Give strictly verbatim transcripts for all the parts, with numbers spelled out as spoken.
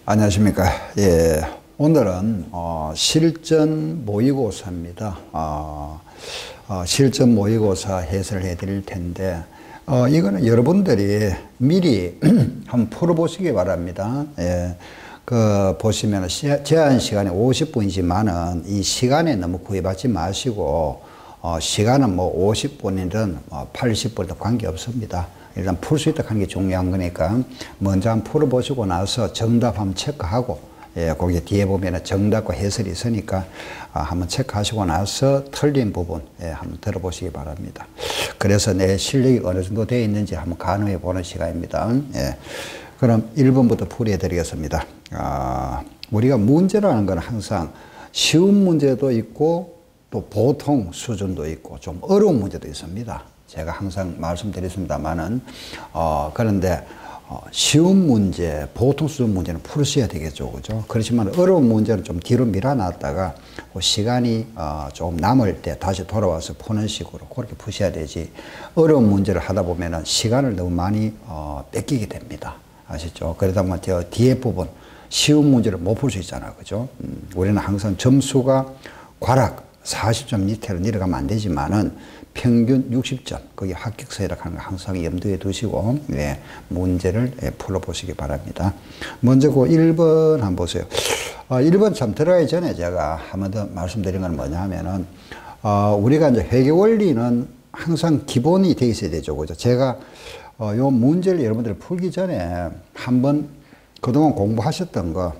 안녕하십니까. 예, 오늘은 어, 실전 모의고사입니다. 어, 어, 실전 모의고사 해설을 해드릴 텐데 어, 이거는 여러분들이 미리 한번 풀어보시기 바랍니다. 예, 그 보시면 제한 시간이 오십 분이지만은 이 시간에 너무 구애받지 마시고 어, 시간은 뭐 오십 분이든 뭐 팔십 분이든 관계없습니다. 일단 풀 수 있다 하는 게 중요한 거니까 먼저 한번 풀어보시고 나서 정답 한번 체크하고, 예, 거기 뒤에 보면 정답과 해설이 있으니까 아, 한번 체크하시고 나서 틀린 부분, 예, 한번 들어보시기 바랍니다. 그래서 내 실력이 어느 정도 되어 있는지 한번 가늠해 보는 시간입니다. 예. 그럼 일 번부터 풀이해 드리겠습니다. 아, 우리가 문제라는 건 항상 쉬운 문제도 있고 또 보통 수준도 있고 좀 어려운 문제도 있습니다. 제가 항상 말씀드렸습니다만은, 어, 그런데, 어, 쉬운 문제, 보통 수준 문제는 풀으셔야 되겠죠. 그죠? 그렇지만 어려운 문제는 좀 뒤로 밀어놨다가, 그 시간이, 어, 조금 남을 때 다시 돌아와서 푸는 식으로 그렇게 푸셔야 되지. 어려운 문제를 하다 보면은 시간을 너무 많이, 어, 뺏기게 됩니다. 아시죠? 그러다 보면 저 뒤에 부분, 쉬운 문제를 못 풀 수 있잖아요. 그죠? 음, 우리는 항상 점수가 과락, 사십 점 밑으로 내려가면 안 되지만은 평균 육십 점, 거기 합격서라고 하는 거 항상 염두에 두시고, 예, 문제를 예, 풀어보시기 바랍니다. 먼저 그 일 번 한번 보세요. 어, 일 번 참 들어가기 전에 제가 한 번 더 말씀드린 건 뭐냐 하면은, 어, 우리가 이제 회계 원리는 항상 기본이 돼 있어야 되죠. 그죠? 제가, 어, 요 문제를 여러분들 풀기 전에 한번 그동안 공부하셨던 거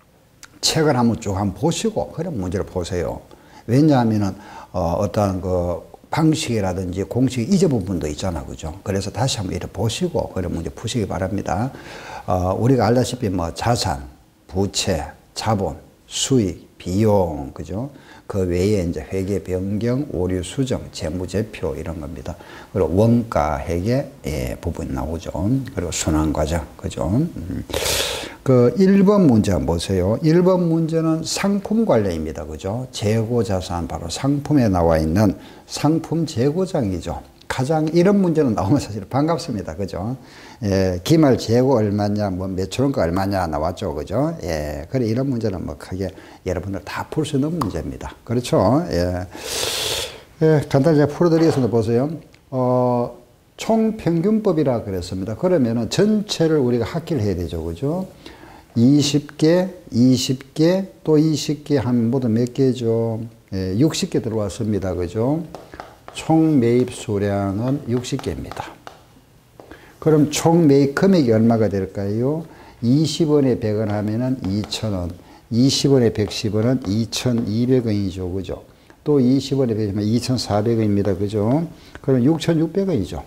책을 한번 쭉 한번 보시고, 그런 문제를 보세요. 왜냐하면은, 어, 어떤 그, 방식이라든지 공식이 잊어본 분도 있잖아. 그죠? 그래서 다시 한번 이렇게 보시고, 그런 문제 푸시기 바랍니다. 어, 우리가 알다시피 뭐 자산, 부채, 자본, 수익, 비용, 그죠? 그 외에 이제 회계 변경, 오류 수정, 재무제표 이런 겁니다. 그리고 원가, 회계, 예, 부분 나오죠. 그리고 순환 과정, 그죠? 음. 그 일 번 문제 한번 보세요. 일 번 문제는 상품 관련입니다. 그죠? 재고 자산, 바로 상품에 나와 있는 상품 재고장이죠. 가장 이런 문제는 나오면 사실 반갑습니다. 그죠? 예, 기말 재고 얼마냐, 뭐 매출원가 얼마냐 나왔죠. 그죠? 예, 그래 이런 문제는 뭐 크게 여러분들 다 풀 수 있는 문제입니다. 그렇죠? 예. 예, 간단히 제가 풀어드리겠습니다. 보세요. 어, 총평균법이라 그랬습니다. 그러면은 전체를 우리가 합기를 해야 되죠. 그죠? 이십 개, 이십 개, 또 이십 개 하면 모두 몇 개죠? 예, 육십 개 들어왔습니다. 그죠? 총 매입 수량은 육십 개입니다. 그럼 총 매입 금액이 얼마가 될까요? 이십 원에 백 원 하면은 이천 원, 이십 원에 백십 원은 이천이백 원이죠. 그죠? 또 이십 원에 백 원이면 이천사백 원입니다. 그죠? 그럼 육천육백 원이죠.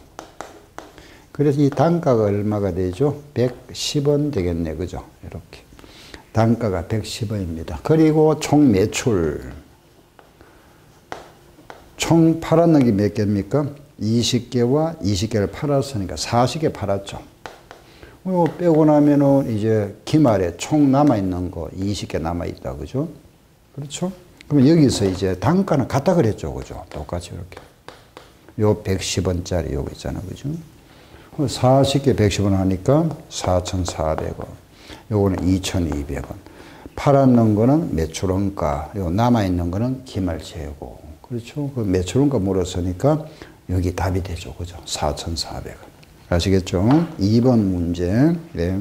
그래서 이 단가가 얼마가 되죠? 백십 원 되겠네. 그죠? 이렇게. 단가가 백십 원입니다. 그리고 총 매출. 총 팔았는 게 몇 개입니까? 이십 개와 이십 개를 팔았으니까 사십 개 팔았죠. 이거 빼고 나면은 이제 기말에 총 남아있는 거 이십 개 남아있다. 그죠? 그렇죠? 그러면 여기서 이제 단가는 같다 그랬죠. 그죠? 똑같이 이렇게. 요 백십 원짜리 요거 있잖아. 그죠? 사십 개 백십 원 하니까 사천사백 원. 요거는 이천이백 원. 팔았는 거는 매출원가. 요 남아있는 거는 기말 재고. 그렇죠? 그 매출원가 물었으니까 여기 답이 되죠. 그죠? 사천사백 원. 아시겠죠? 이 번 문제. 네.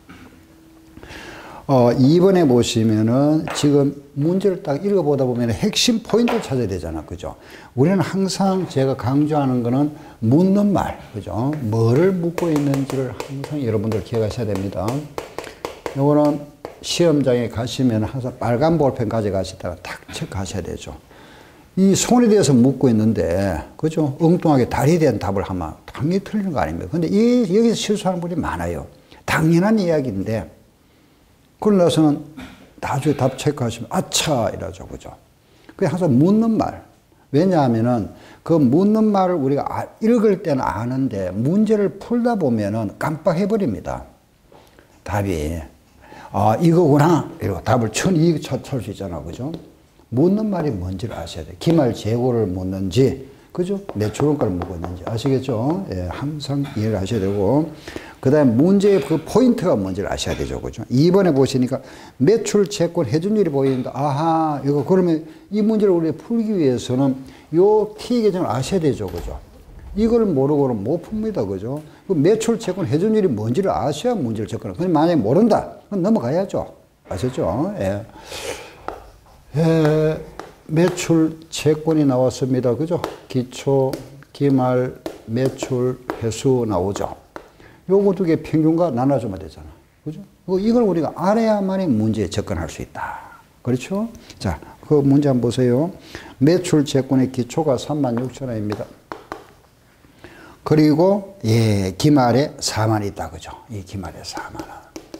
어, 이 번에 보시면은 지금 문제를 딱 읽어보다 보면 핵심 포인트를 찾아야 되잖아. 그죠? 우리는 항상 제가 강조하는 거는 묻는 말. 그죠? 뭐를 묻고 있는지를 항상 여러분들 기억하셔야 됩니다. 요거는 시험장에 가시면 항상 빨간 볼펜 가져가시다가 탁 체크하셔야 되죠. 이 손에 대해서 묻고 있는데, 그죠? 엉뚱하게 다리에 대한 답을 하면 당연히 틀리는 거 아닙니까? 근데 이, 여기서 실수하는 분이 많아요. 당연한 이야기인데, 그러고 나서는 나중에 답 체크하시면 아차 이러죠. 그죠? 그게 항상 묻는 말. 왜냐하면은 그 묻는 말을 우리가 읽을 때는 아는데 문제를 풀다 보면은 깜빡해버립니다. 답이. 아, 이거구나. 이러고 답을 천이 찾을 수 있잖아. 그죠? 묻는 말이 뭔지를 아셔야 돼요. 기말 재고를 묻는지, 그죠? 매출원가를 묻었는지 아시겠죠? 예, 항상 이해를 하셔야 되고. 그 다음에 문제의 그 포인트가 뭔지를 아셔야 되죠. 그죠? 이 번에 보시니까 매출 채권 회전율이 보이는데, 아하, 이거 그러면 이 문제를 우리가 풀기 위해서는 요 T 계정을 아셔야 되죠. 그죠? 이걸 모르고는 못 풉니다. 그죠? 그 매출 채권 회전율이 뭔지를 아셔야 문제를 접근을. 근데 만약에 모른다, 그럼 넘어가야죠. 아셨죠? 예. 예, 매출 채권이 나왔습니다. 그죠? 기초, 기말, 매출, 회수 나오죠. 요거 두 개 평균과 나눠주면 되잖아. 그죠? 이걸 우리가 알아야만이 문제에 접근할 수 있다. 그렇죠? 자, 그 문제 한번 보세요. 매출 채권의 기초가 삼만 육천 원입니다. 그리고, 예, 기말에 사만 원 있다. 그죠? 이 기말에 사만 원.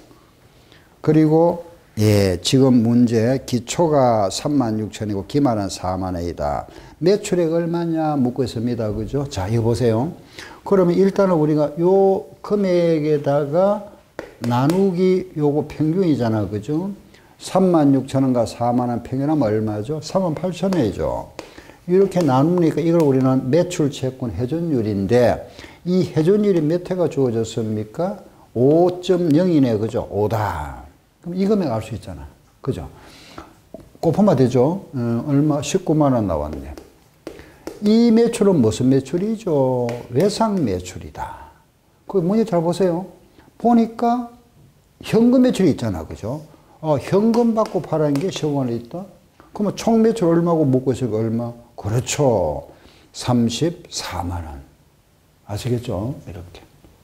그리고, 예, 지금 문제 기초가 삼만 육천이고 기말은 사만 원이다. 매출액 얼마냐 묻고 있습니다. 그죠? 자, 이거 보세요. 그러면 일단은 우리가 요 금액에다가 나누기 요거 평균이잖아. 그죠? 삼만 육천 원과 사만 원 평균하면 얼마죠? 삼만 팔천 원이죠. 이렇게 나누니까 이걸 우리는 매출 채권 회전율인데 이 회전율이 몇 회가 주어졌습니까? 오 점 영이네. 그죠? 오다. 그럼 이 금액 알 수 있잖아. 그죠? 곱하면 되죠? 어, 얼마? 십구만 원 나왔네. 이 매출은 무슨 매출이죠? 외상 매출이다. 그 문제 잘 보세요. 보니까 현금 매출이 있잖아. 그죠? 어, 현금 받고 팔은 게 십오만 원 있다? 그러면 총 매출 얼마고 묻고 있을까? 얼마? 그렇죠. 삼십사만 원. 아시겠죠? 이렇게.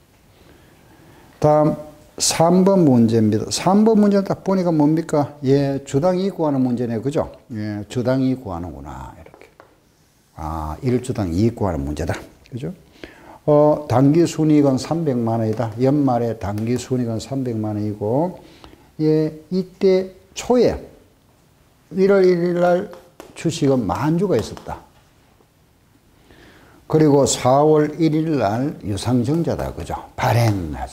다음 삼 번 문제입니다. 삼 번 문제 딱 보니까 뭡니까? 예, 주당 이익 구하는 문제네. 그죠? 예, 주당 이익 구하는구나. 이렇게. 아, 일 주당 이익 구하는 문제다. 그죠? 어, 당기 순이익은 삼백만 원이다. 연말에 당기 순이익은 삼백만 원이고, 예, 이때 초에 일월 일일 날 주식은 만 주가 있었다. 그리고 사월 일일 날 유상증자다. 그죠? 발행하죠.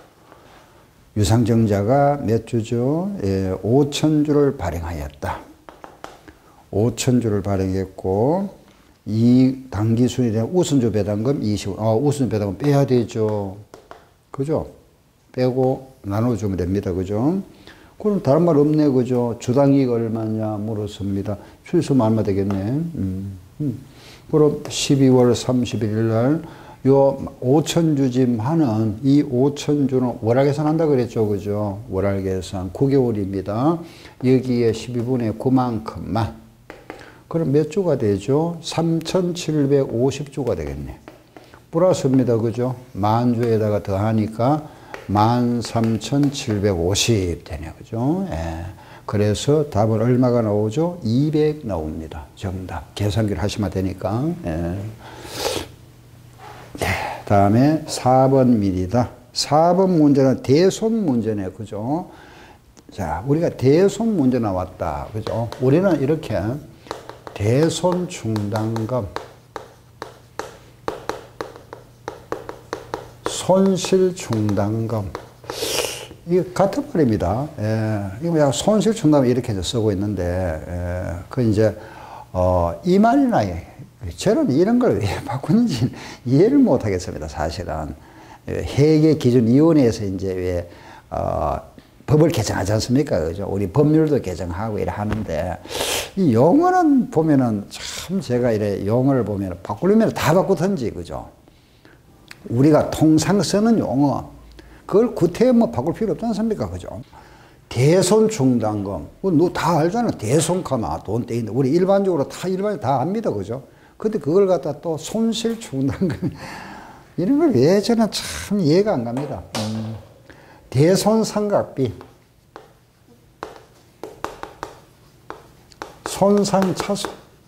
유상증자가 몇 주죠? 예, 오천 주를 발행하였다. 오천 주를 발행했고, 이 당기순이 된 우선주 배당금 이십, 어, 우선주 배당금 빼야 되죠. 그죠? 빼고 나눠주면 됩니다. 그죠? 그럼 다른 말 없네. 그죠? 주당이익 얼마냐 물었습니다. 추수면 얼마 되겠네. 음, 음. 그럼 십이월 삼십일일 날 요 오천 주짐 하는 이 오천 주는 월할 계산한다 그랬죠. 그죠? 월할 계산 구 개월입니다. 여기에 십이 분의 구만큼만. 그럼 몇 주가 되죠? 삼천칠백오십 주가 되겠네. 플러스입니다. 그죠? 만 주에다가 더하니까 만 삼천칠백오십 되네. 그죠? 예. 그래서 답은 얼마가 나오죠? 이백 나옵니다. 정답. 계산기를 하시면 되니까. 예. 네, 다음에 사 번입니다. 사 번 문제는 대손 문제네. 그죠? 자, 우리가 대손 문제 나왔다. 그죠? 우리는 이렇게 대손 충당금, 손실 충당금. 이게 같은 말입니다. 예, 이거 약간 손실 충당금 이렇게 쓰고 있는데, 예, 그 이제, 어, 이 말이나, 저는 이런 걸 왜 바꾸는지 이해를 못 하겠습니다. 사실은. 회계기준위원회에서 이제 왜, 어, 법을 개정하지 않습니까? 그죠? 우리 법률도 개정하고 이래 하는데, 이 용어는 보면은 참 제가 이래 용어를 보면 바꾸려면 다 바꾸든지, 그죠? 우리가 통상 쓰는 용어, 그걸 구태에 뭐 바꿀 필요 없지 않습니까? 그죠? 대손 충당금. 너 다 알잖아. 대손카마 돈 떼인다. 우리 일반적으로 다 일반적으로 다 압니다. 그죠? 근데 그걸 갖다 또 손실 충당금. 이런 걸 왜 저는 참 이해가 안 갑니다. 음. 대손상각비. 손상차손.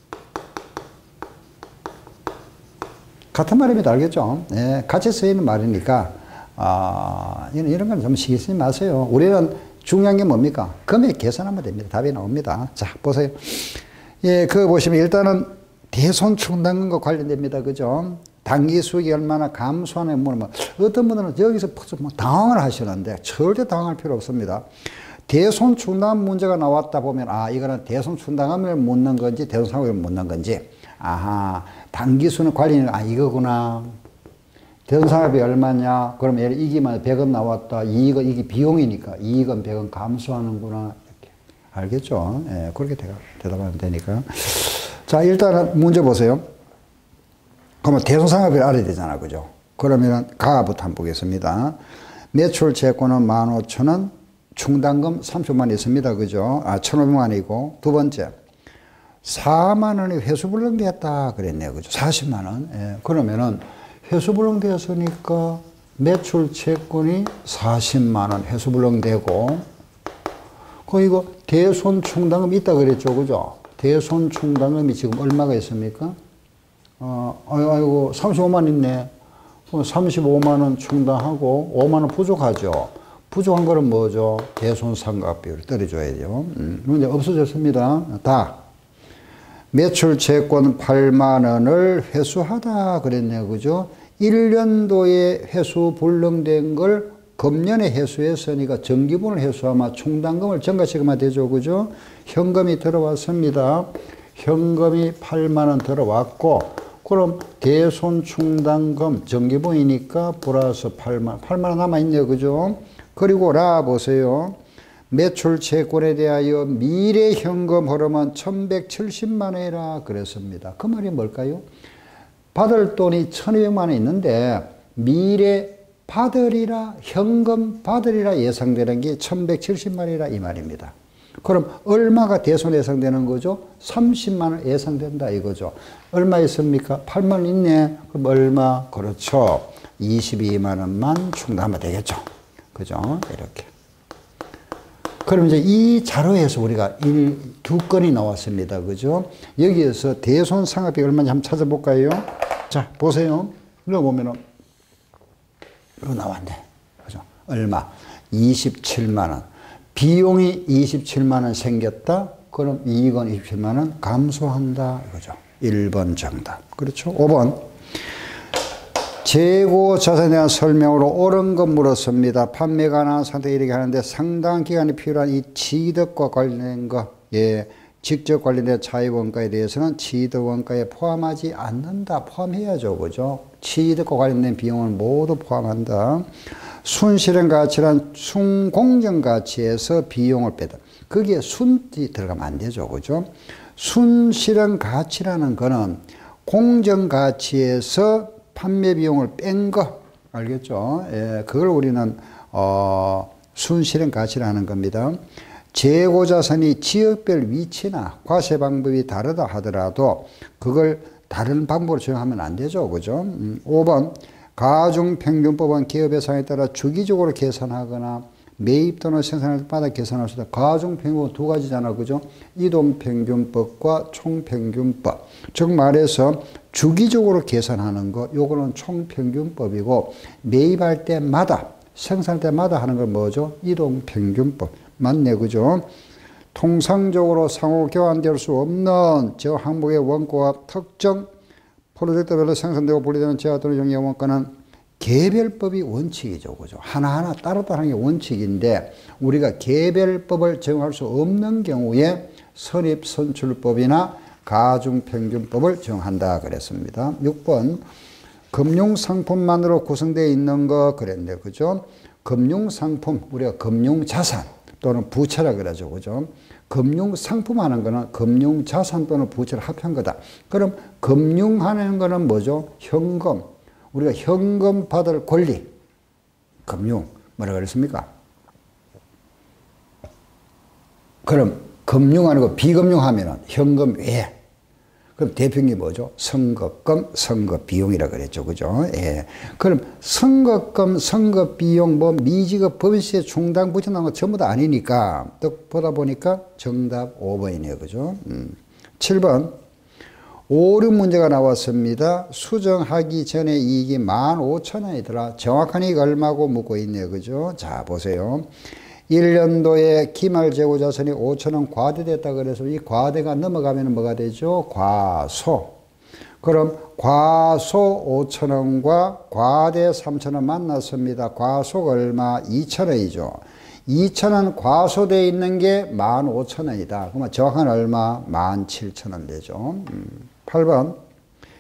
같은 말입니다. 알겠죠? 네, 같이 쓰이는 말이니까, 아, 이런, 이런 건 좀 신경 쓰지 마세요. 우리는 중요한 게 뭡니까? 금액 계산하면 됩니다. 답이 나옵니다. 자, 보세요. 예, 그거 보시면 일단은 대손 충당금과 관련됩니다. 그죠? 단기 수익이 얼마나 감소하는 뭐, 어떤 분들은 여기서 뭐 당황을 하시는데 절대 당황할 필요 없습니다. 대손 충당금 문제가 나왔다 보면, 아, 이거는 대손 충당금을 묻는 건지, 대손 상각을 묻는 건지, 아하, 단기 수는 관련이, 아, 이거구나. 대손상업이 얼마냐? 그럼 예를 이익만 백 원 나왔다. 이익은, 이게 비용이니까 이익은 백 원 감소하는구나. 이렇게. 알겠죠? 예, 그렇게 대답하면 되니까. 자, 일단은 문제 보세요. 그러면 대손상업비를 알아야 되잖아. 그죠? 그러면은 가부터 한번 보겠습니다. 매출 재고는 만 오천 원, 충당금 삼십만 원 있습니다. 그죠? 아, 천오백만 원이고. 두 번째. 사만 원이 회수불능됐다. 그랬네요. 그죠? 사십만 원. 예, 그러면은 회수불능됐으니까 매출 채권이 사십만 원 회수불능되고, 그 이거 대손 충당금이 있다 그랬죠. 그죠? 대손 충당금이 지금 얼마가 있습니까? 어, 아이고, 삼십오만 있네. 그럼 삼십오만 원 충당하고 오만 원 부족하죠. 부족한 거는 뭐죠? 대손상각비율 떨어져야 돼요. 음, 문제 없어졌습니다. 다. 매출 채권 팔만 원을 회수하다 그랬네요. 그죠? 일 년도에 회수 불능된 걸 금년에 회수했으니까 정기분을 회수하면 충당금을 전가시키면 되죠. 그죠? 현금이 들어왔습니다. 현금이 팔만 원 들어왔고, 그럼 대손 충당금 정기분이니까 플러스 팔만 원, 팔만 원 남아있네요. 그죠? 그리고 라 보세요. 매출 채권에 대하여 미래 현금 흐름은 천백칠십만 원이라 그랬습니다. 그 말이 뭘까요? 받을 돈이 천이백만 원 있는데 미래 받으리라, 현금 받으리라 예상되는 게 천백칠십만 원이라 이 말입니다. 그럼 얼마가 대손 예상되는 거죠? 삼십만 원 예상된다 이거죠. 얼마 있습니까? 팔만 원 있네. 그럼 얼마? 그렇죠. 이십이만 원만 충당하면 되겠죠. 그죠? 이렇게. 그럼 이제 이 자료에서 우리가 일, 두 건이 나왔습니다. 그죠? 여기에서 대손 상업비 얼마인지 한번 찾아볼까요? 자, 보세요. 눌러보면은, 이거 나왔네. 그죠? 얼마? 이십칠만 원. 비용이 이십칠만 원 생겼다? 그럼 이익은 이십칠만 원 감소한다. 이거죠. 일 번 정답. 그렇죠? 오 번. 재고 자산에 대한 설명으로 옳은 것 물었습니다. 판매가 난 상태 이렇게 하는데 상당한 기간이 필요한 이 취득과 관련된 것, 예, 직접 관련된 차입원가에 대해서는 취득원가에 포함하지 않는다. 포함해야죠. 그죠? 취득과 관련된 비용을 모두 포함한다. 순실현 가치란 순공정 가치에서 비용을 빼다. 거기에 순이 들어가면 안 되죠. 그죠? 순실현 가치라는 거는 공정 가치에서 판매 비용을 뺀 거, 알겠죠? 예, 그걸 우리는, 어, 순실현 가치라는 겁니다. 재고 자산이 지역별 위치나 과세 방법이 다르다 하더라도 그걸 다른 방법으로 적용하면 안 되죠. 그죠? 음, 오 번. 가중평균법은 기업의 상황에 따라 주기적으로 계산하거나 매입 또는 생산할 때마다 계산할 수 있다. 가중평균법은 두 가지잖아. 그죠? 이동평균법과 총평균법. 즉 말해서 주기적으로 계산하는 거, 요거는 총평균법이고, 매입할 때마다, 생산할 때마다 하는 건 뭐죠? 이동평균법. 맞네. 그죠? 통상적으로 상호 교환될 수 없는 저 항목의 원가와 특정 프로젝트별로 생산되고 분리되는 제한 또는 영역 원가는 개별법이 원칙이죠. 그죠? 하나하나 따로따로 하는 게 원칙인데, 우리가 개별법을 적용할 수 없는 경우에 선입선출법이나 가중평균법을 적용한다 그랬습니다. 육 번. 금융상품만으로 구성되어 있는 거 그랬는데, 그죠? 금융상품, 우리가 금융자산 또는 부채라 그러죠. 그죠? 금융상품 하는 거는 금융자산 또는 부채를 합한 거다. 그럼 금융하는 거는 뭐죠? 현금. 우리가 현금 받을 권리. 금융. 뭐라 그랬습니까? 그럼 금융하는 거 비금융 하면은 현금 외에. 그럼 대표님이 뭐죠? 선거금, 선거비용이라 그랬죠. 그죠? 예. 그럼 선거금, 선거비용, 뭐 미지급, 법인세, 충당, 부채 나온 거 전부 다 아니니까 또 보다 보니까 정답 오 번이네요. 그죠? 음. 칠 번. 오류 문제가 나왔습니다. 수정하기 전에 이익이 만 오천 원이더라. 정확한 이익 얼마고 묻고 있네요. 그죠? 자, 보세요. 일 년도에 기말 재고 자산이 오천 원 과대됐다 그래서 이 과대가 넘어가면 뭐가 되죠? 과소. 그럼 과소 오천 원과 과대 삼천 원 만났습니다. 과소가 얼마? 이천 원이죠. 이천 원 과소되어 있는 게 만 오천 원이다. 그러면 정확한 얼마? 만 칠천 원 되죠. 음. 팔 번.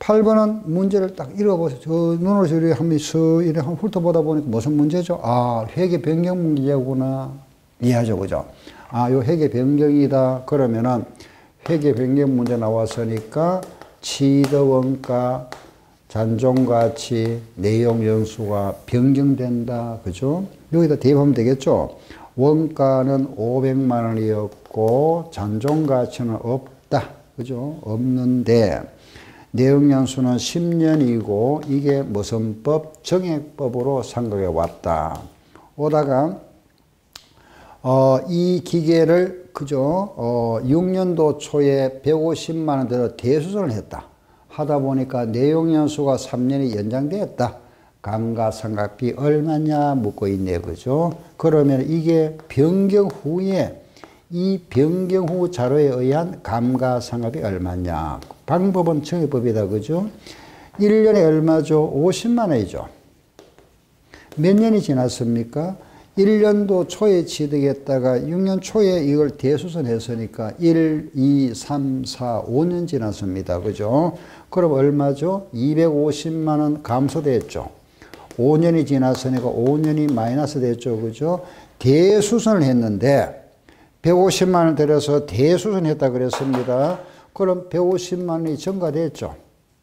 팔 번은 문제를 딱 읽어보세요. 저 눈으로 저리 한번 쓱 이렇게 한번 훑어보다 보니까 무슨 문제죠? 아, 회계 변경 문제구나. 이해하죠, 그죠? 아, 요 회계 변경이다. 그러면은 회계 변경 문제 나왔으니까 취득 원가, 잔존 가치, 내용 연수가 변경된다. 그죠? 여기다 대입하면 되겠죠? 원가는 오백만 원이었고 잔존 가치는 없다. 그죠? 없는데 내용 연수는 십 년이고 이게 무슨 법? 정액법으로 상각에 왔다. 오다가 어, 이 기계를 그죠? 어, 육 년도 초에 백오십만 원 들어 대수선을 했다. 하다 보니까 내용 연수가 삼 년이 연장되었다. 감가상각비 얼마냐 묻고 있네. 그죠? 그러면 이게 변경 후에 이 변경 후 자료에 의한 감가상각비 얼마냐. 방법은 정액법이다. 그죠? 일 년에 얼마죠? 오십만 원이죠. 몇 년이 지났습니까? 일 년도 초에 취득했다가 육 년 초에 이걸 대수선했으니까 일, 이, 삼, 사, 오 년 지났습니다. 그죠? 그럼 얼마죠? 이백오십만 원 감소됐죠. 오 년이 지났으니까 오 년이 마이너스 됐죠. 그죠? 대수선을 했는데 백오십만 원 들여서 대수선했다 그랬습니다. 그럼 백오십만 원이 증가됐죠.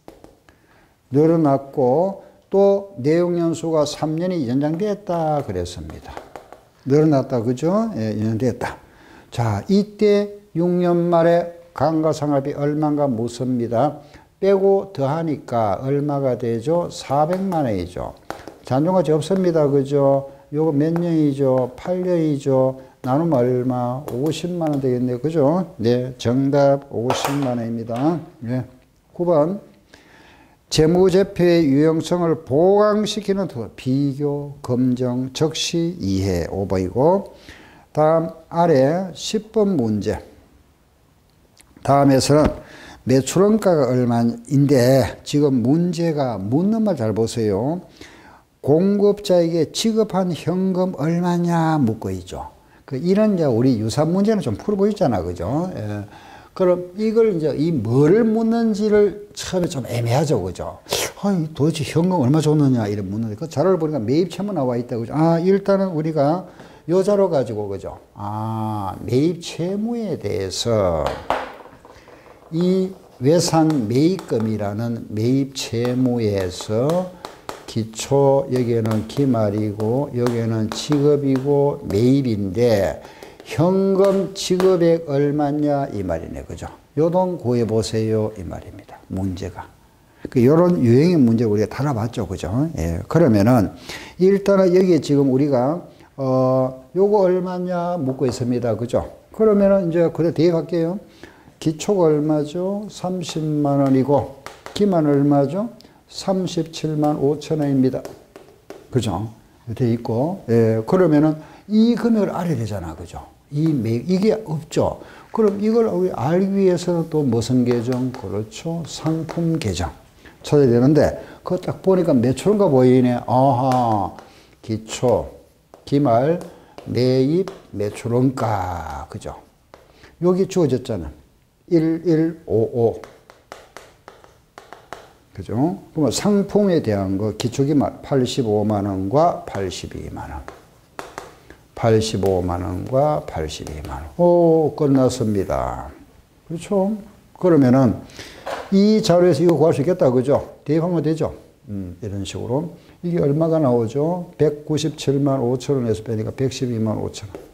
늘어났고 또 내용 연수가 삼 년이 연장됐다 그랬습니다. 늘어났다. 그죠? 예, 연장됐다. 자, 이때 육 년 말에 감가상각비 얼마인가 묻습니다. 빼고 더하니까 얼마가 되죠? 사백만 원이죠. 잔존가치 없습니다. 그죠? 요거 몇 년이죠? 팔 년이죠. 나누면 얼마? 오십만 원 되겠네요. 그죠? 네, 정답 오십만 원입니다. 네. 구 번. 재무제표의 유용성을 보강시키는 투 비교, 검정, 적시, 이해 오 번이고 다음 아래 십 번 문제. 다음에서는 매출원가가 얼마인데 지금 문제가 묻는 말 잘 보세요. 공급자에게 지급한 현금 얼마냐 묻고 있죠. 그 이런 이제 우리 유사 문제는 좀 풀어보였잖아. 그죠? 예. 그럼 이걸 이제 이 뭐를 묻는지를 처음에 좀 애매하죠. 그죠? 아, 도대체 현금 얼마 줬느냐 이런 묻는데 그 자료를 보니까 매입채무 나와 있다. 그죠? 아, 일단은 우리가 요 자료 가지고 그죠? 아, 매입채무에 대해서 이 외상 매입금이라는 매입채무에서 기초 여기에는 기말이고 여기에는 지급이고 매입인데 현금 지급액 얼마냐 이 말이네. 그죠? 요돈 구해보세요 이 말입니다. 문제가. 그 요런 유형의 문제 우리가 다뤄봤죠. 그죠? 예. 그러면은 일단은 여기에 지금 우리가 어 요거 얼마냐 묻고 있습니다. 그죠? 그러면은 이제 그대로 대입할게요. 기초가 얼마죠? 삼십만 원이고 기만 얼마죠? 삼십칠만 오천 원입니다. 그죠? 돼 있고. 예. 그러면은 이 금액을 알아야 되잖아. 그죠? 이 매, 이게 없죠. 그럼 이걸 우리 알기 위해서는 또 무슨 계정? 그렇죠. 상품 계정. 찾아야 되는데, 그거 딱 보니까 매출원가 보이네. 아하. 기초, 기말, 매입, 매출원가. 그죠? 여기 주어졌잖아. 일천백오십오. 그죠? 그러면 상품에 대한 거, 기초기말 팔십오만 원과 팔십이만 원. 팔십오만 원과 팔십이만 원. 오, 끝났습니다. 그렇죠? 그러면은 이 자료에서 이거 구할 수 있겠다. 그죠? 대입하면 되죠? 음, 이런 식으로. 이게 얼마가 나오죠? 백구십칠만 오천 원에서 빼니까 백십이만 오천 원.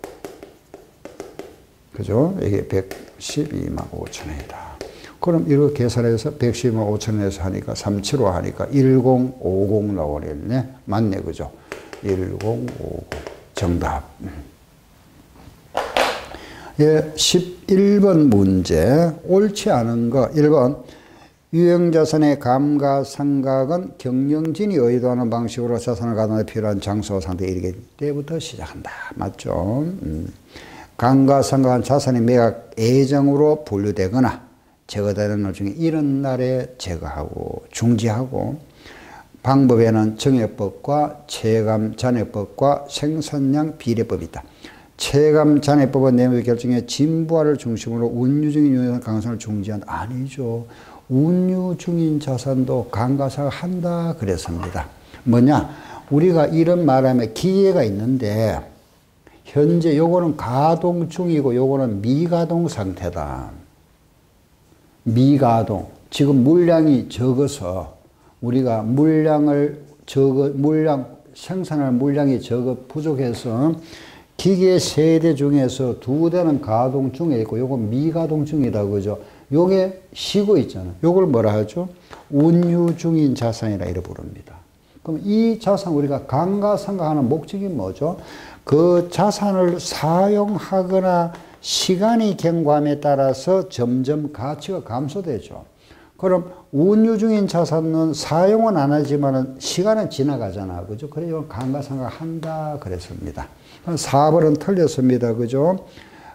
그죠? 이게 백십이만 오천 원이다. 그럼 이거 계산해서 백십이만 오천 원에서 하니까 삼백칠십오 하니까 천오십 나오겠네. 맞네. 그죠? 천오십. 정답. 예, 십일 번 문제. 옳지 않은 거. 일 번. 유형자산의 감가상각은 경영진이 의도하는 방식으로 자산을 가동에 필요한 장소 상태에 이르게 때부터 시작한다. 맞죠? 음. 감가상각은 자산의 매각 예정으로 분류되거나 제거되는 날 중에 이런 날에 제거하고 중지하고 방법에는 정액법과 체감잔액법과 생산량 비례법이 있다. 체감잔액법은 내부 결정의 진부화를 중심으로 운유적인 유형의 강성을 중지한 아니죠. 운유 중인 자산도 감가상각한다 그랬습니다. 뭐냐? 우리가 이런 말하면 기계가 있는데 현재 요거는 가동 중이고 요거는 미가동 상태다. 미가동. 지금 물량이 적어서 우리가 물량을 적어 물량 생산할 물량이 적어 부족해서 기계 세 대 중에서 두 대는 가동 중에 있고 요거 미가동 중이다 그죠? 요게 쉬고 있잖아. 요걸 뭐라 하죠? 운유 중인 자산이라 이래 부릅니다. 그럼 이 자산 우리가 감가상각하는 목적이 뭐죠? 그 자산을 사용하거나 시간이 경과함에 따라서 점점 가치가 감소되죠. 그럼 운유 중인 자산은 사용은 안 하지만 시간은 지나가잖아. 그죠? 그래서 이걸 감가상각한다 그랬습니다. 사 번은 틀렸습니다. 그죠?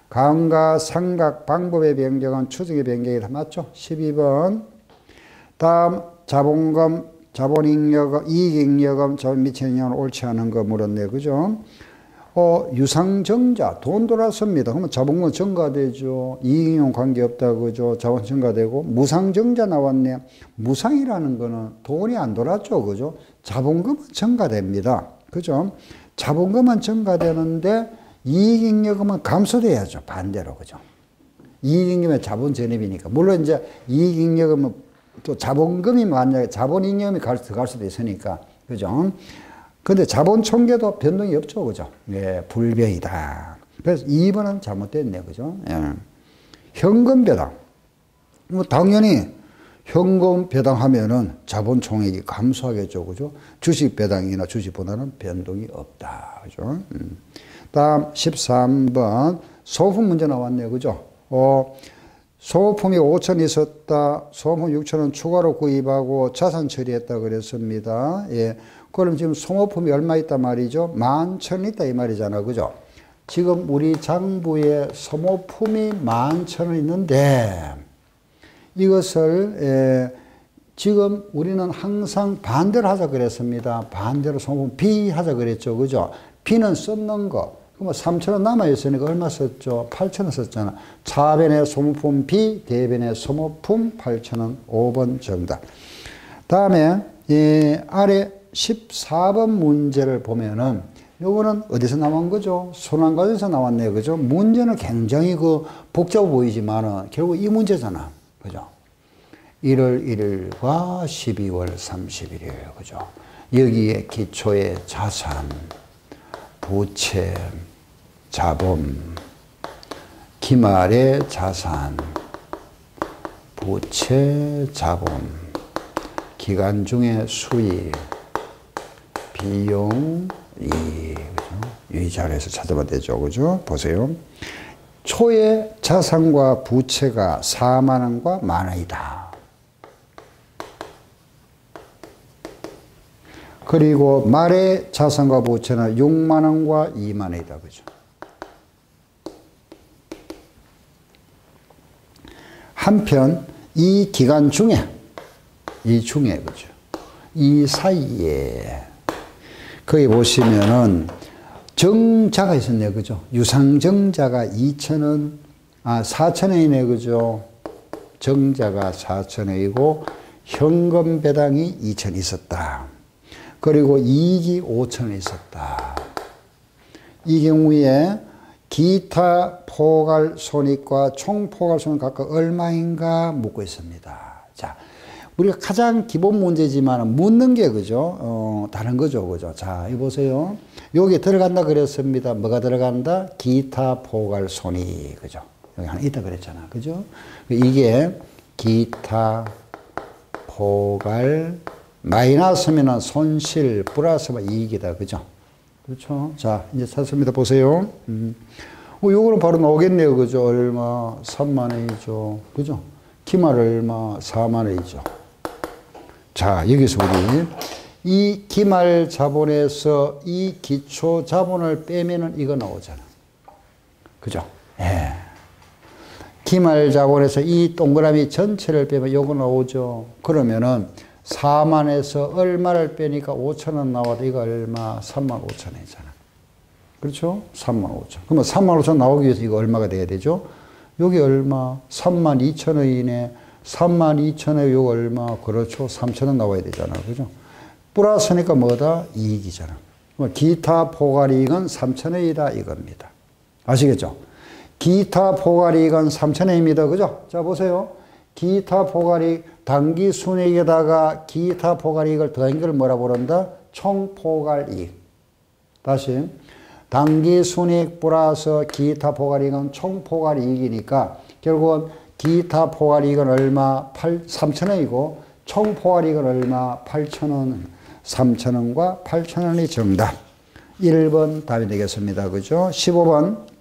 감가상각 방법의 변경은 추정의 변경이다. 맞죠? 십이 번. 다음 자본금, 자본잉여금, 이익잉여금, 자본 미치는 영향은 옳지 않은 거 물었네. 그죠? 어, 유상증자, 돈 돌았습니다. 그러면 자본금 증가되죠. 이익잉여금 관계없다. 그죠? 자본 증가되고, 무상증자 나왔네. 무상이라는 거는 돈이 안 돌았죠. 그죠? 자본금은 증가됩니다. 그죠? 자본금은 증가되는데, 이익잉여금은 감소돼야죠. 반대로. 그죠? 이익잉여금은 자본 전입이니까. 물론 이제 이익잉여금은 또 자본금이 만약에 자본잉여금이 갈, 갈 수도 있으니까. 그죠? 근데 자본 총계도 변동이 없죠. 그죠? 예, 불변이다. 그래서 이 번은 잘못됐네. 그죠? 예. 현금 배당. 뭐, 당연히 현금 배당하면은 자본 총액이 감소하겠죠. 그죠? 주식 배당이나 주식보다는 변동이 없다. 그죠? 음. 다음 십삼 번. 소품 문제 나왔네요. 그죠? 어, 소품이 오천 있었다. 소품 육천 원 추가로 구입하고 자산 처리했다 그랬습니다. 예. 그럼 지금 소모품이 얼마 있단 말이죠? 만천 있다 이 말이잖아. 그죠? 지금 우리 장부에 소모품이 만천 원 있는데 이것을 에, 지금 우리는 항상 반대로 하자 그랬습니다. 반대로 소모품 B 하자 그랬죠. 그죠? B는 썼는 거. 그럼 삼천 원 남아있으니까 얼마 썼죠? 팔천 원 썼잖아. 차변의 소모품 B, 대변의 소모품 팔천 원. 오 번 정답. 다음에 이 아래 십사 번 문제를 보면은 요거는 어디서 나온 거죠? 순환과정에서 나왔네요. 그죠? 문제는 굉장히 그 복잡해 보이지만은 결국 이 문제잖아. 그죠? 일월 일일과 십이월 삼십일이에요. 그죠? 여기에 기초의 자산, 부채, 자본, 기말의 자산, 부채, 자본, 기간 중의 수익, 비용, 이익. 그죠? 이 자리에서 찾아봐야 되죠. 그죠? 보세요. 초의 자산과 부채가 사만 원과 만 원이다. 그리고 말의 자산과 부채는 육만 원과 이만 원이다. 그죠? 한편 이 기간 중에 이 중에 그죠? 이 사이에 거기 보시면은 정자가 있었네요. 그죠? 유상정자가 이천 원, 아, 사천 원이네. 그죠? 정자가 사천 원이고 현금 배당이 이천 원 있었다. 그리고 이익이 오천 원 있었다. 이 경우에 기타 포괄 손익과 총 포괄 손익 각각 얼마인가 묻고 있습니다. 자, 우리가 가장 기본 문제지만 묻는 게 그죠? 어, 다른 거죠. 그죠? 자, 이 보세요. 여기 들어간다 그랬습니다. 뭐가 들어간다? 기타 포괄 손익. 그죠? 여기 하나 있다 그랬잖아. 그죠? 이게 기타 포괄 마이너스면은 손실 플러스가 이익이다. 그죠? 그렇죠? 자, 이제 찾습니다. 보세요. 음. 어, 요거는 바로 나오겠네요. 그죠? 얼마? 삼만 원이죠. 그죠? 기말 얼마? 사만 원이죠. 자, 여기서 우리 이 기말 자본에서 이 기초 자본을 빼면은 이거 나오잖아. 그죠? 예. 기말 자본에서 이 동그라미 전체를 빼면 요거 나오죠. 그러면은 사만에서 얼마를 빼니까 오천 원 나와도 이거 얼마? 삼만 오천 원이잖아. 그렇죠? 삼만 오천 원. 그러면 삼만 오천 원 나오기 위해서 이거 얼마가 돼야 되죠? 여기 얼마? 삼만 이천 원이네. 삼만 이천에 요 얼마? 그렇죠. 삼천 원 나와야 되잖아. 그죠? 플러스니까 뭐다? 이익이잖아. 기타 포괄이익은 삼천 원이다 이겁니다. 아시겠죠? 기타 포괄이익은 삼천 원입니다. 그죠? 자, 보세요. 기타 포괄이익, 당기 순이익에다가 기타 포괄이익을 더한 걸 뭐라고 그런다? 총포괄이익. 다시. 당기 순이익 플러스 기타 포괄이익은 총포괄이익이니까 결국은 기타 포괄이익은 얼마? 삼천 원이고 총포괄이익은 얼마? 팔천 원. 삼천 원과 팔천 원이 정답. 일 번 답이 되겠습니다. 그죠? 십오 번.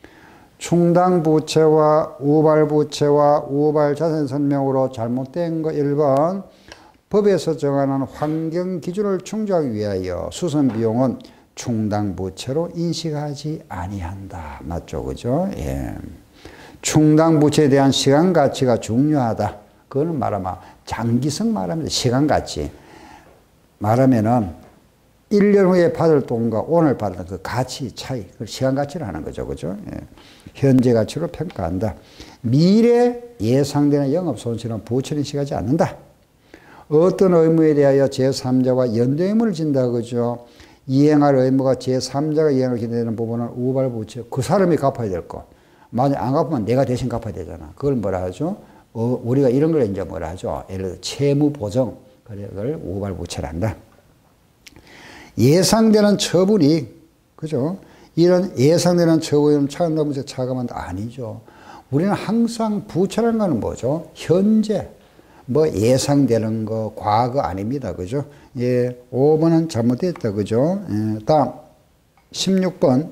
충당부채와 우발부채와 우발자산 설명으로 잘못된 거 일 번. 법에서 정하는 환경기준을 충족하기 위하여 수선비용은 충당부채로 인식하지 아니한다. 맞죠? 그죠? 예. 충당부채에 대한 시간가치가 중요하다. 그거는 말하면 장기성 말하면 시간가치. 말하면은 일 년 후에 받을 돈과 오늘 받을 그 가치 차이, 그 시간가치를 하는 거죠. 그죠? 예. 현재 가치로 평가한다. 미래 예상되는 영업손실은 부채는 인식하지 않는다. 어떤 의무에 대하여 제삼자가 연대의무를 진다. 그죠? 이행할 의무가 제삼자가 이행을 기대되는 부분은 우발부채. 그 사람이 갚아야 될 거. 만약 안 갚으면 내가 대신 갚아야 되잖아. 그걸 뭐라 하죠? 어, 우리가 이런 걸 이제 뭐라 하죠? 예를 들어 채무보정. 그걸 우발부채란다. 예상되는 처분이, 그죠? 이런 예상되는 처분은 차감부채 차감은 아니죠. 우리는 항상 부채라는 거는 뭐죠? 현재. 뭐 예상되는 거, 과거 아닙니다. 그죠? 예, 오 번은 잘못됐다. 그죠? 예, 다음, 십육 번.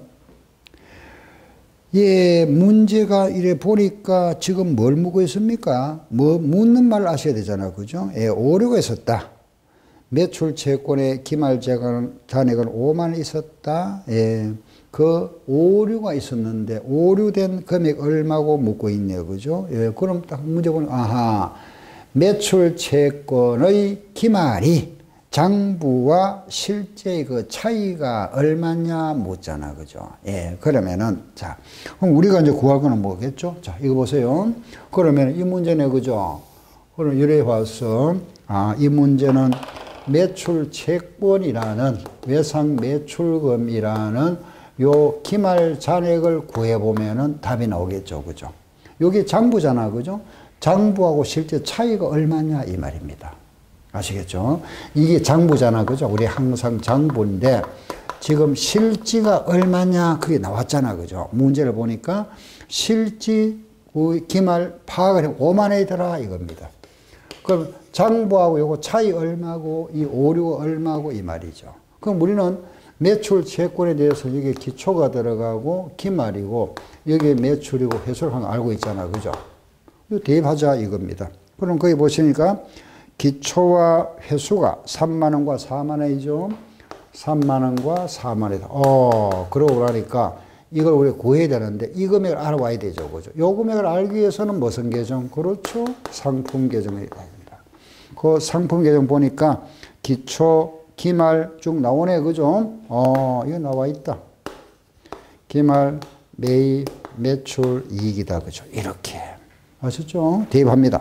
예, 문제가 이래 보니까 지금 뭘 묻고 있습니까? 뭐 묻는 말 아셔야 되잖아. 그죠? 예, 오류가 있었다. 매출 채권의 기말 잔액은 오만 원 있었다. 예, 그 오류가 있었는데 오류된 금액 얼마고 묻고 있네요. 그죠? 예, 그럼 딱 문제 보면 아하. 매출 채권의 기말이 장부와 실제의 그 차이가 얼마냐 묻잖아. 그죠? 예, 그러면은, 자, 그럼 우리가 이제 구할 거는 뭐겠죠? 자, 이거 보세요. 그러면 이 문제네. 그죠? 그럼 이래 봐서, 아, 이 문제는 매출 채권이라는 외상 매출금이라는 요 기말 잔액을 구해보면은 답이 나오겠죠. 그죠? 요게 장부잖아. 그죠? 장부하고 실제 차이가 얼마냐 이 말입니다. 아시겠죠? 이게 장부잖아. 그죠? 우리 항상 장부인데 지금 실지가 얼마냐 그게 나왔잖아. 그죠? 문제를 보니까 실지 기말 파악을 오만 원이더라 이겁니다. 그럼 장부하고 요거 차이 얼마고 이 오류가 얼마고 이 말이죠. 그럼 우리는 매출 채권에 대해서 이게 기초가 들어가고 기말이고 여기에 매출이고 회수를 하는 거 알고 있잖아. 그죠? 이거 대입하자 이겁니다. 그럼 거기 보시니까 기초와 회수가 삼만 원과 사만 원이죠. 삼만 원과 사만 원이다. 어, 그러고 그러니까 이걸 우리 구해야 되는데 이 금액을 알아와야 되죠. 그죠? 요 금액을 알기 위해서는 무슨 계정? 그렇죠. 상품 계정이 됩니다. 그 상품 계정 보니까 기초, 기말 쭉 나오네. 그죠? 어, 이거 나와 있다. 기말, 매입, 매출, 이익이다. 그죠? 이렇게. 아셨죠? 대입합니다.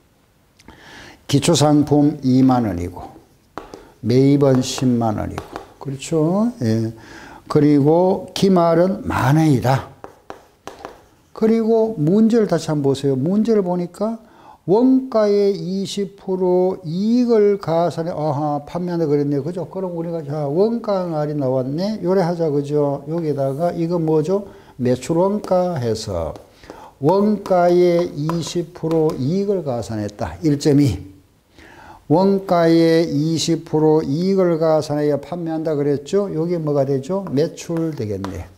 기초상품 이만 원이고, 매입은 십만 원이고, 그렇죠? 예. 그리고 기말은 만 원이다. 그리고 문제를 다시 한번 보세요. 문제를 보니까 원가의 이십 퍼센트 이익을 가산해, 아하, 판매한다 그랬네요. 그죠? 그럼 우리가, 자, 원가 날이 나왔네? 요래 하자. 그죠? 여기다가, 이거 뭐죠? 매출 원가 해서, 원가의 이십 퍼센트 이익을 가산했다. 일 점 이. 원가의 이십 퍼센트 이익을 가산해야 판매한다 그랬죠? 여기 뭐가 되죠? 매출 되겠네.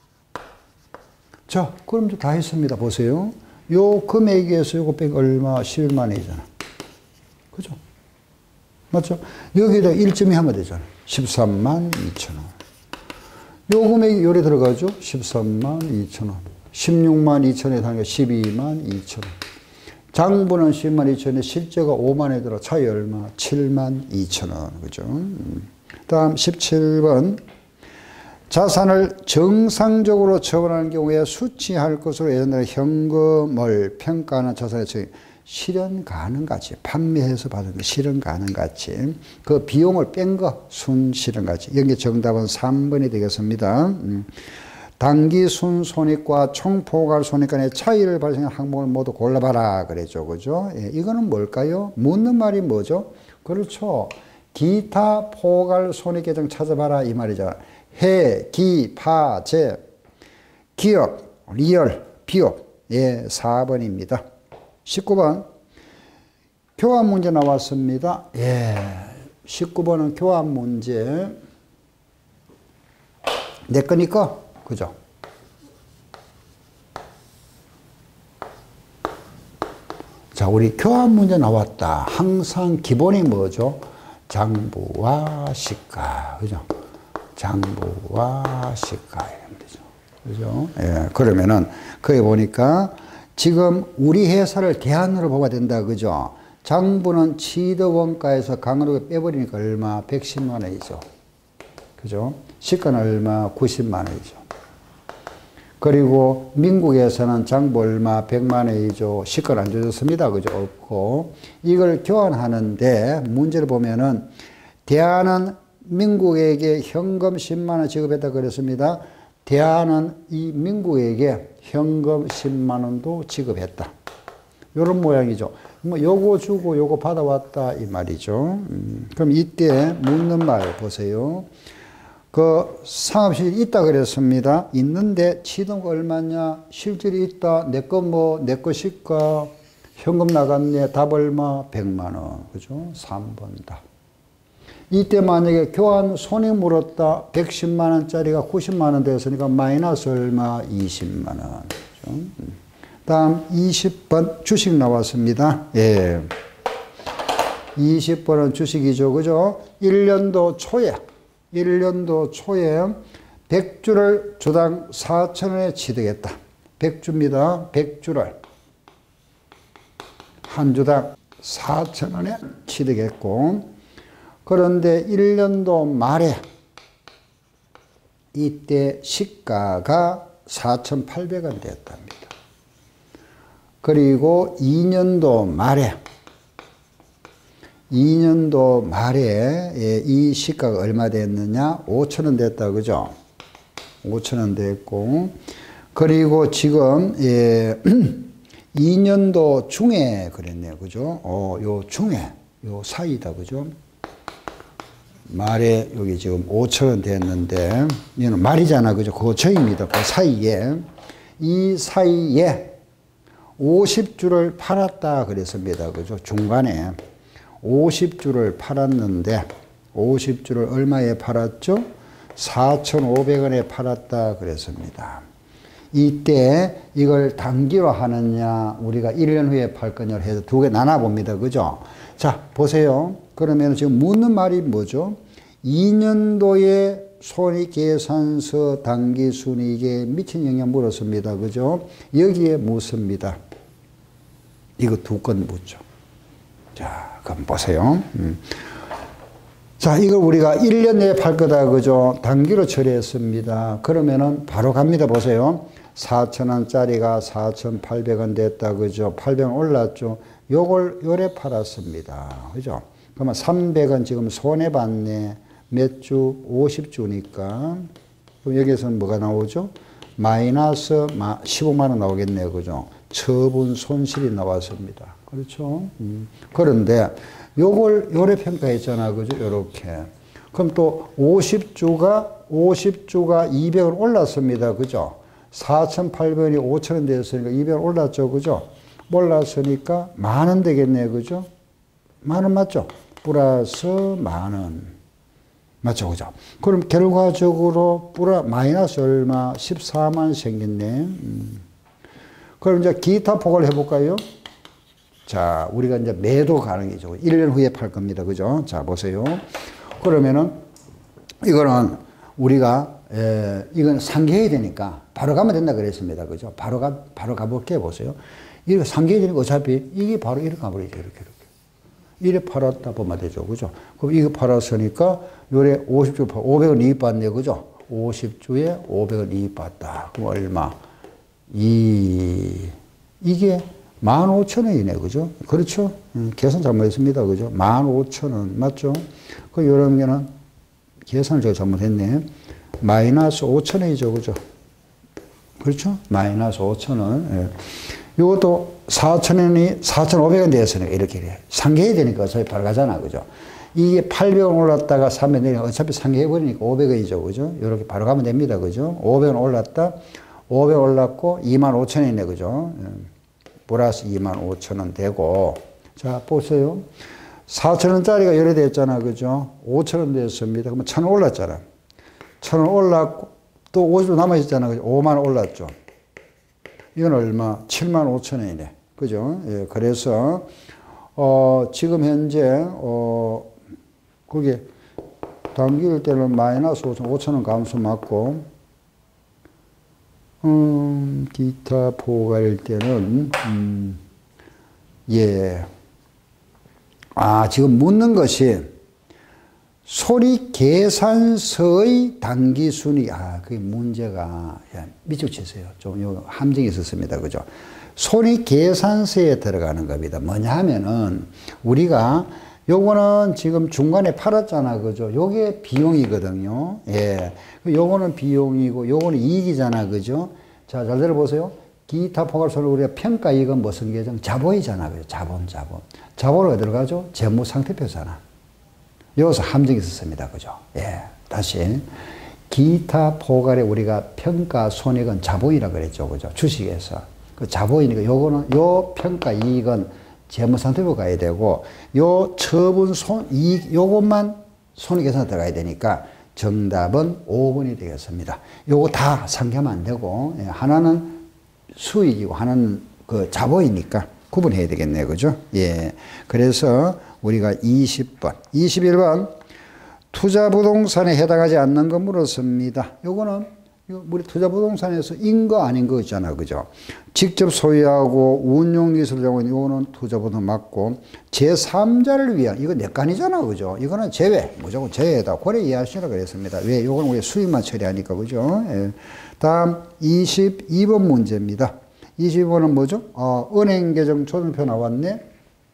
자, 그럼 다 했습니다. 보세요. 요 금액에서 요거 빼기 얼마? 십일만 원이잖아. 그죠? 맞죠? 여기다 일 점 이 하면 되잖아. 십삼만 이천 원. 요 금액이 요래 들어가죠? 십삼만 이천 원. 십육만 이천 원에 다니까 십이만 이천 원. 장부는 십만 이천 원에 실제가 오만 원에 들어. 차이 얼마? 칠만 이천 원. 그죠? 다음 십칠 번. 자산을 정상적으로 처분하는 경우에 수취할 것으로 예전에 현금을 평가하는 자산의 처리. 실현 가능 가치, 판매해서 받은 거 실현 가능 가치, 그 비용을 뺀 거 순실현 가치. 여기 정답은 삼 번이 되겠습니다. 음. 단기 순손익과 총포괄 손익 간의 차이를 발생한 항목을 모두 골라봐라 그랬죠. 그죠? 예, 이거는 뭘까요? 묻는 말이 뭐죠? 그렇죠. 기타 포괄 손익 계정 찾아봐라 이 말이죠. 해, 기, 파, 제, 기업, 리얼, 비업. 예, 사 번입니다. 십구 번 교환 문제 나왔습니다. 예, 십구 번은 교환 문제 내 거니까 그죠? 자, 우리 교환 문제 나왔다. 항상 기본이 뭐죠? 장부와 시가, 그죠? 장부와 시가 이러면 되죠. 그죠? 예, 그러면은 거기 보니까 지금 우리 회사를 대안으로 보아야 된다, 그죠? 장부는 취득원가에서 강으로 빼버리니까 얼마? 백십만 원이죠. 그죠? 시가는 얼마? 구십만 원이죠. 그리고 민국에서는 장부 얼마? 백만 원이죠. 시가는 안 줘줬습니다. 그죠? 없고. 이걸 교환하는데 문제를 보면은 대안은 민국에게 현금 십만 원 지급했다 그랬습니다. 대안은 이 민국에게 현금 십만 원도 지급했다. 요런 모양이죠. 뭐 요거 주고 요거 받아왔다 이 말이죠. 음, 그럼 이때 묻는 말 보세요. 그 상업실이 있다 그랬습니다. 있는데 취득 얼마냐? 실질이 있다. 내 거 뭐, 내 거 시가 현금 나갔네. 답 얼마? 백만 원. 그죠? 삼 번 답. 이때 만약에 교환 손익 물었다. 백십만 원짜리가 구십만 원 되었으니까 마이너스 얼마? 이십만 원. 그죠? 다음 이십 번 주식 나왔습니다. 예. 이십 번은 주식이죠. 그죠? 일 년도 초에 일 년도 초에 백 주를 주당 사천 원에 취득했다. 백 주입니다. 백 주를 한 주당 사천 원에 취득했고, 그런데 일 년도 말에 이때 시가가 사천팔백 원 되었답니다. 그리고 이 년도 말에 이 년도 말에 이 시가가 얼마 됐느냐? 오천 원 됐다. 그죠? 오천 원 됐고, 그리고 지금 예, 이 년도 중에 그랬네요. 그죠? 어, 요 중에 요 사이다. 그죠? 말에 여기 지금 오천 원 됐는데 이는 말이잖아. 그죠? 그 저입니다. 그 사이에 이 사이에 오십 주를 팔았다 그랬습니다. 그죠? 중간에 오십 주를 팔았는데 오십 주를 얼마에 팔았죠? 사천오백 원에 팔았다 그랬습니다. 이때 이걸 단기로 하느냐 우리가 일 년 후에 팔 거냐 해서 두 개 나눠 봅니다. 그죠? 자, 보세요. 그러면 지금 묻는 말이 뭐죠? 이 년도에 손익계산서 당기순이익에 미친 영향 물었습니다. 그죠? 여기에 묻습니다. 이거 두 건 묻죠. 자, 그럼 보세요. 음. 자, 이걸 우리가 일 년 내에 팔 거다. 그죠? 단기로 처리했습니다. 그러면은 바로 갑니다. 보세요. 사천 원짜리가 사천팔백 원 됐다. 그죠? 팔백 원 올랐죠? 요걸 요래 팔았습니다. 그죠? 그러면 삼백 원 지금 손해봤네. 몇 주? 오십 주니까. 그럼 여기서는 뭐가 나오죠? 마이너스 십오만 원 나오겠네요. 그죠? 처분 손실이 나왔습니다. 그렇죠? 음. 그런데 요걸 요래 평가했잖아. 그죠? 요렇게. 그럼 또 오십 주가 오십 주가 이백 원 올랐습니다. 그죠? 사천팔백 원이 오천 원 되었으니까 이백 원 올랐죠. 그죠? 올랐으니까 만 원 되겠네요. 그죠? 만 원 맞죠? 플러스 만 원. 맞죠? 그죠? 그럼 결과적으로 플러 마이너스 얼마? 십사만 원 생겼네. 음. 그럼 이제 기타 포괄 해볼까요? 자, 우리가 이제 매도 가능이죠. 일 년 후에 팔 겁니다. 그죠? 자, 보세요. 그러면은, 이거는 우리가, 에, 이건 상계해야 되니까 바로 가면 된다 그랬습니다. 그죠? 바로 가, 바로 가볼게요. 보세요. 이거 상계해야 되니까 어차피 이게 바로 이렇게 가버리죠. 이렇게, 이렇게. 이래 팔았다 보면 되죠. 그죠? 그럼 이거 팔았으니까, 요래 오십 주, 오백 원 이익 받네. 그죠? 오십 주에 오백 원 이익 받다. 그럼 얼마? 이, 이게 만 오천 원이네, 그죠? 그렇죠? 음, 계산 잘못했습니다, 그죠? 만 오천 원, 맞죠? 그, 요런 게는 계산을 제가 잘못했네. 마이너스 오천 원이죠, 그죠? 그렇죠? 마이너스 오천 원. 예. 요것도 사천 원이 사천오백 원 되었으니까 이렇게 돼. 상계해야 되니까 어차피 바로 가잖아, 그죠? 이게 팔백 원 올랐다가 삼백 원 내리니까 어차피 상계해버리니까 오백 원이죠, 그죠? 이렇게 바로 가면 됩니다, 그죠? 오백 원 올랐다, 오백 원 올랐고 이만 오천 원이네, 그죠? 예. 플러스 이만 오천 원 되고, 자, 보세요. 사천 원짜리가 열이 됐잖아, 그죠? 오천 원 됐습니다. 그러면 천 원 올랐잖아. 천 원 올랐고, 또 오십 원 남아있잖아, 그죠? 오만 원 올랐죠. 이건 얼마? 칠만 오천 원이네. 그죠? 예, 그래서, 어, 지금 현재, 어, 그게, 당길 때는 마이너스 오천, 오천 원 감소 맞고, 음, 기타 포괄일 때는, 음, 예. 아, 지금 묻는 것이, 소리 계산서의 단기순위. 아, 그게 문제가, 야, 미쳐치세요. 좀, 요, 함정이 있었습니다. 그죠? 소리 계산서에 들어가는 겁니다. 뭐냐 하면은, 우리가, 요거는 지금 중간에 팔았잖아. 그죠? 요게 비용이거든요. 예. 요거는 비용이고, 요거는 이익이잖아. 그죠? 자, 잘 들어보세요. 기타 포괄소를 우리가 평가 이익은 무슨 계정? 자본이잖아. 그죠? 자본, 자본. 자본은 어디로 가죠? 재무상태표잖아. 여기서 함정이 있었습니다. 그죠? 예. 다시. 기타 포괄에 우리가 평가 손익은 자본이라 그랬죠. 그죠? 주식에서. 그 자본이니까 요거는, 요 평가 이익은 재무상태표 가야 되고, 요 처분 손, 이익, 요것만 손익계산에 들어가야 되니까 정답은 오 번이 되겠습니다. 요거 다 상기하면 안 되고, 예. 하나는 수익이고, 하나는 그 자본이니까 구분해야 되겠네요. 그죠? 예. 그래서 우리가 이십 번, 이십일 번 투자부동산에 해당하지 않는 거 물었습니다. 요거는 우리 투자부동산에서 인 거 아닌 거 있잖아. 그죠? 직접 소유하고 운용기술을 정하는 요거는 투자부동산 맞고, 제삼자를 위한, 이거 내 거 아니잖아. 그죠? 이거는 제외, 무조건 제외다. 고래 이해하시라고 그랬습니다. 왜? 요거는 우리 수익만 처리하니까. 그죠? 예. 다음 이십이 번 문제입니다. 이십이 번은 뭐죠? 어, 은행계정 조정표 나왔네.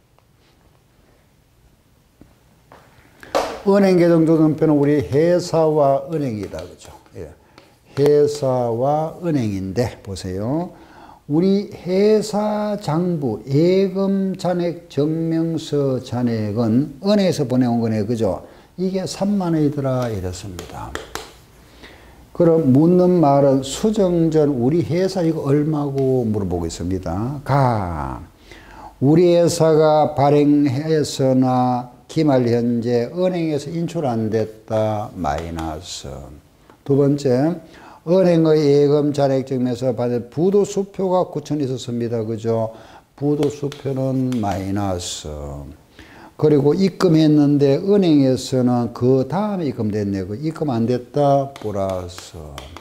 은행계정 조정표는 우리 회사와 은행이다. 그죠? 예. 회사와 은행인데, 보세요. 우리 회사 장부 예금 잔액 증명서 잔액은 은행에서 보내온 거네. 그죠? 이게 삼만 원이더라. 이렇습니다. 그럼 묻는 말은 수정 전 우리 회사 이거 얼마고 물어보겠습니다. 가. 우리 회사가 발행했으나 기말 현재 은행에서 인출 안 됐다. 마이너스. 두 번째, 은행의 예금 잔액 증명서 받은 부도수표가 구천 있었습니다. 그죠? 부도수표는 마이너스. 그리고 입금했는데 은행에서는 그 다음에 입금됐네. 그 입금 안 됐다. 플러스.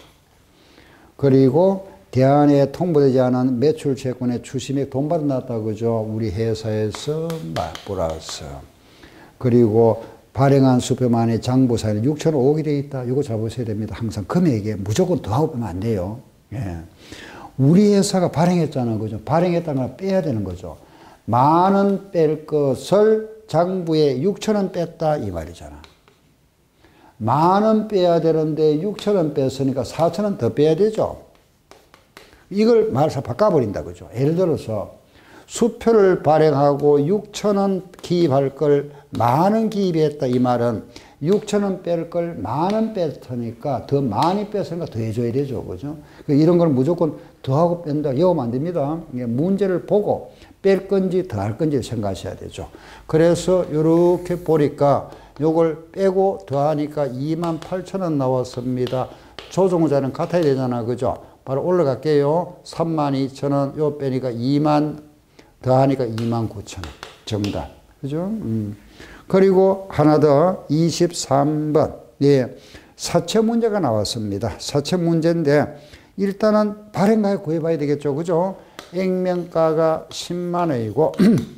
그리고 대안에 통보되지 않은 매출 채권의 추심액 돈 받아놨다. 그죠? 우리 회사에서 플러스. 그리고 발행한 수표만의 장부사에는 육천오백억이 되어 있다. 이거 잘 보셔야 됩니다. 항상 금액에 무조건 더하고 빼면 안 돼요. 예. 우리 회사가 발행했잖아. 그죠? 발행했다는 걸 빼야 되는 거죠. 만 원 뺄 것을 장부에 육천 원 뺐다. 이 말이잖아. 만 원 빼야 되는데 육천 원 뺐으니까 사천 원 더 빼야 되죠. 이걸 말해서 바꿔버린다. 그죠? 예를 들어서 수표를 발행하고 육천 원 기입할 걸 만 원 기입했다. 이 말은 육천 원 뺄 걸 만 원 뺐으니까 더 많이 뺐으니까 더 해줘야 되죠. 그죠? 이런 걸 무조건 더하고 뺀다. 이러면 안 됩니다. 문제를 보고 뺄 건지 더 할 건지 생각하셔야 되죠. 그래서 이렇게 보니까 요걸 빼고 더하니까 이만 팔천 원 나왔습니다. 조정자는 같아야 되잖아. 그죠? 바로 올라갈게요. 삼만 이천 원, 요 빼니까 이만 더하니까 이만 구천 원. 정답. 그죠? 음. 그리고 하나 더, 이십삼 번. 예. 사채 문제가 나왔습니다. 사채 문제인데, 일단은 발행가액 구해봐야 되겠죠. 그죠? 액면가가 십만 원이고,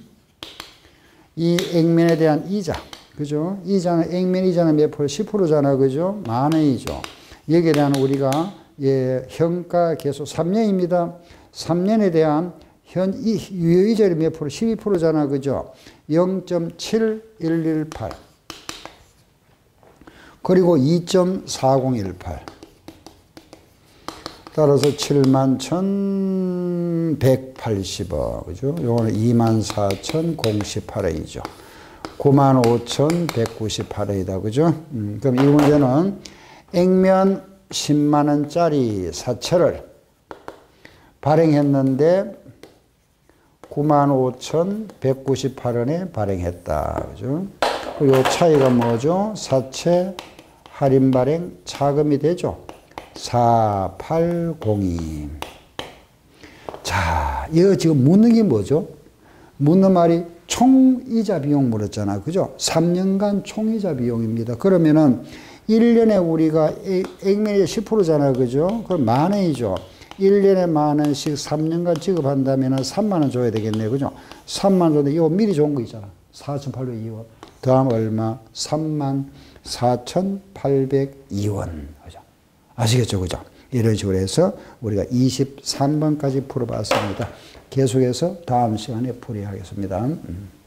이 액면에 대한 이자. 그죠? 이자는, 액면 이자는 몇 프로? 십 퍼센트잖아. 그죠? 만 원이죠. 여기에 대한 우리가, 예, 현가 계속 삼 년입니다. 삼 년에 대한 현, 이, 유효이자율이 몇 프로? 십이 퍼센트잖아. 그죠? 영 점 칠일일팔. 그리고 이 점 사공일팔. 따라서 칠만 천백팔십억. 그죠? 요거는 이만 사천십팔 원이죠. 구만 오천백구십팔 원이다. 그죠? 음, 그럼 이 문제는 액면 십만 원짜리 사채를 발행했는데 구만 오천백구십팔 원에 발행했다. 그죠? 그리고 요 차이가 뭐죠? 사채 할인 발행 차금이 되죠. 사팔공이. 자, 이거 지금 묻는 게 뭐죠? 묻는 말이 총이자 비용 물었잖아. 그죠? 삼 년간 총이자 비용입니다. 그러면은 일 년에 우리가 액면이 십 퍼센트잖아. 그죠? 그럼 만 원이죠. 일 년에 만 원씩 삼 년간 지급한다면 삼만 원 줘야 되겠네요. 그죠? 삼만 원 줬는데 이거 미리 좋은 거 있잖아. 사천팔백이 원. 다음 얼마? 삼만 사천팔백이 원. 그죠? 아시겠죠? 그죠? 이런 식으로 해서 우리가 이십삼 번까지 풀어봤습니다. 계속해서 다음 시간에 풀이하겠습니다. 음.